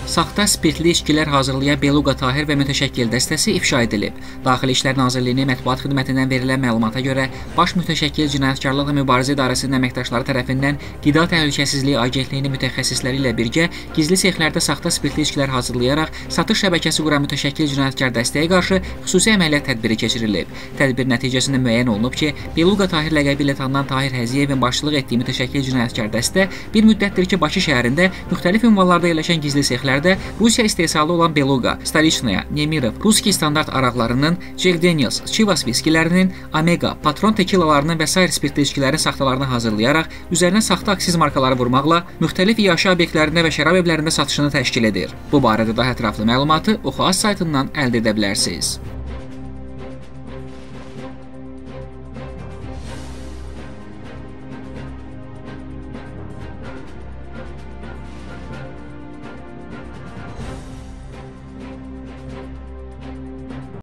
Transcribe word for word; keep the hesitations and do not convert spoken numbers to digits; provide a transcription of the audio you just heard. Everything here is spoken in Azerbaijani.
Saxta spirtli içkilər hazırlayan Beluqa Tahir və mütəşəkkil dəstəsi ifşa edilib. Daxili İşlər Nazirliyinin mətbuat xidmətindən verilən məlumata görə, Baş Mütəşəkkil Cinayətkarlıqla Mübarizə İdarəsinin əməkdaşları tərəfindən Qida Təhlükəsizliyi Agentliyinin mütəxəssisləri ilə birgə gizli sexlərdə saxta spirtli içkilər hazırlayaraq satış şəbəkəsi quran mütəşəkkil cinayətkar dəstəyə qarşı xüsusi əməliyyat tədbiri keçirilib. Tədbir nəticəsində müəyyən olunub ki, Beluqa Tahir ləqəbi ilə tanınan Tahir Həziyevin başçılıq etdiyi mütəşəkkil cinayətkar dəstə bir müddətdir ki, Bakı şəhərində müxtəlif ünvanlarda yerləşən gizli sexlər Rusiya istehsalı olan Beluqa, Stoliçnaya, Nemirov, Ruski standart araqlarının, Jack Daniels, Chivas viskilərinin, Omega, Patron tekilalarının və sair spirtli içkilərin saxtalarını hazırlayaraq, üzərinə saxta aksiz markaları vurmaqla müxtəlif iaşə obyektlərində və şərab evlərində satışını təşkil edir. Bu barədə daha ətraflı məlumatı Oxu Az saytından əldə edə bilərsiniz.